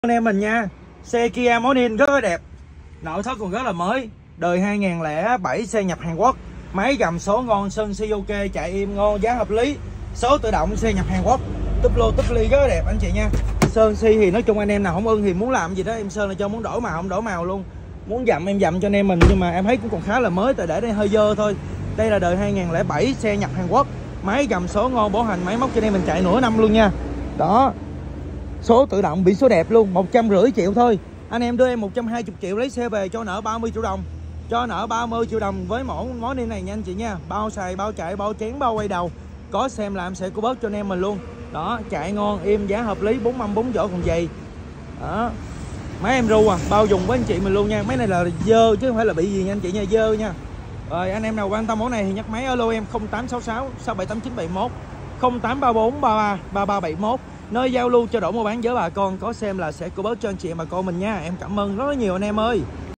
Anh em mình nha, xe Kia Morning rất là đẹp, nội thất còn rất là mới, đời 2007, xe nhập Hàn Quốc, máy gầm số ngon, sơn si ok, chạy im ngon, giá hợp lý, số tự động, xe nhập Hàn Quốc, túp lô túp ly rất là đẹp anh chị nha. Sơn si thì nói chung anh em nào không ưng thì muốn làm gì đó em sơn là cho, muốn đổi màu không đổi màu luôn, muốn dặm em dặm cho anh em mình, nhưng mà em thấy cũng còn khá là mới, tại để đây hơi dơ thôi. Đây là đời 2007, xe nhập Hàn Quốc, máy gầm số ngon, bảo hành máy móc cho anh em mình chạy nửa năm luôn nha. Đó, số tự động, biển số đẹp luôn, 150 triệu thôi. Anh em đưa em 120 triệu lấy xe về cho nợ 30 triệu đồng. Cho nợ 30 triệu đồng với món món này nha anh chị nha. Bao xài, bao chạy, bao chén, bao quay đầu. Có xem làm sẽ có bớt cho anh em mình luôn. Đó, chạy ngon, im, giá hợp lý, 4 mâm 4 vỏ còn dày. Đó. Máy em ru bao dùng với anh chị mình luôn nha. Máy này là dơ chứ không phải là bị gì nha anh chị nha, dơ nha. Rồi anh em nào quan tâm món này thì nhắc máy alo em 0866 678971, 0834 33 3371. Nơi giao lưu trao đổi mua bán với bà con, có xem là sẽ có bớt cho anh chị bà con mình nha. Em cảm ơn rất là nhiều anh em ơi.